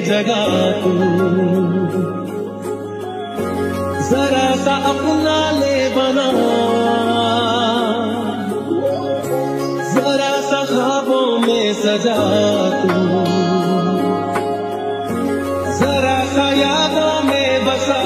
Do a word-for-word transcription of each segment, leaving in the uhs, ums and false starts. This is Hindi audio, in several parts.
जगा तू, जरा सा अपना ले बना, जरा सा ख्वाबों में सजा तू, जरा सा यादों में बसा।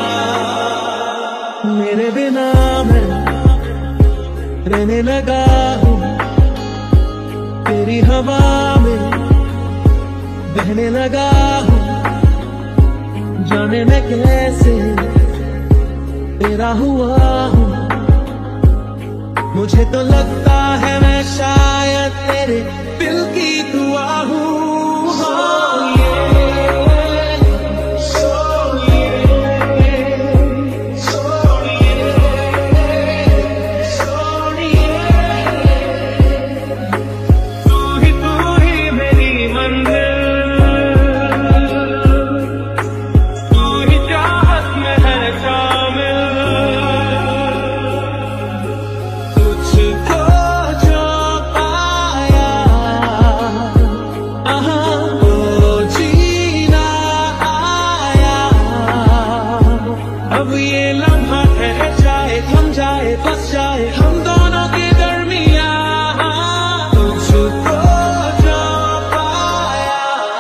मेरे बिना मैं रहने लगा हूँ, तेरी हवा में बहने लगा हूँ, जाने मैं कैसे तेरा हुआ हूँ। मुझे तो लगता है मैं शायद तेरे दिल की दुआ हूँ। अब ये लम्हा ठहर जाए, थम जाए, बस जाए हम दोनों के दरमिया, तुझको जो पाया।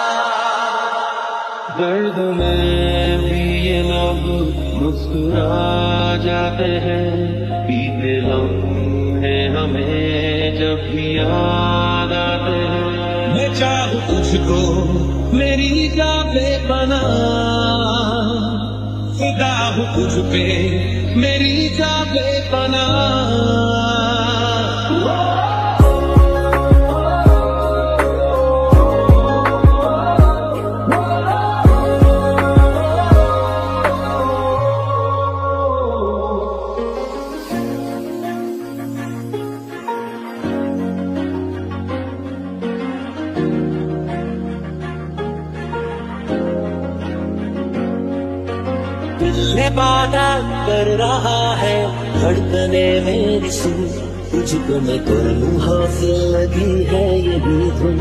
दर्द में भी ये लोग मुस्कुरा जाते हैं, बीते लम्हे हमें जब भी याद आते हैं। मैं चाहूँ तुझको मेरी जाबे बना, फिदा हूँ तुझ पे मेरी जाबे बना। दिल वादा कर रहा है धड़कने मेरी सुन, तुझको मैं कर लूं हासिल लगी है यही धुन।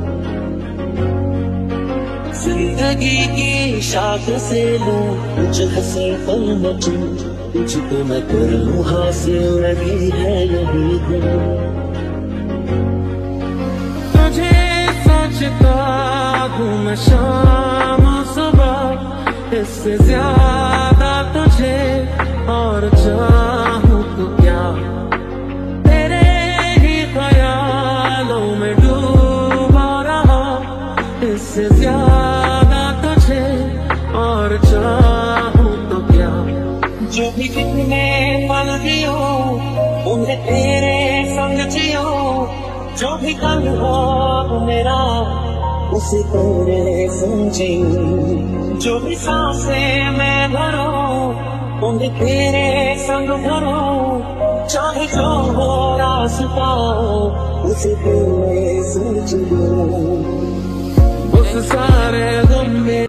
जिंदगी की शाख से लूं कुछ हंसी पल न चुन, तुझको मैं कर लूं हासिल लगी है यही धुन। तुझे सोचता हूँ मैं शाम सुबह, इससे ज्यादा तुझे और चाहूँ तो क्या। तेरे ही ख्यालों में डूबा रहा, इससे ज्यादा तुझे और चाहूँ तो क्या। जो भी कितने पल जियो उन्हें तेरे संग जियो, जो भी कल हो मेरा उसे तेरे समझी। जो भी सांसें मैं भरूं उन्हें तेरे संग भरूं, चाहे जो हो रास्ता उसे तेरे समझ लूं। उस सारे गम में